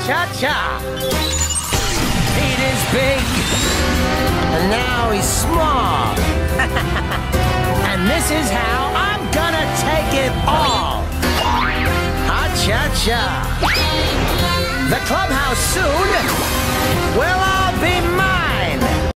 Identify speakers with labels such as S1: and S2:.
S1: Ha-cha-cha! Pete is big, and now he's small. And this is how I'm gonna take it all. Ha-cha-cha!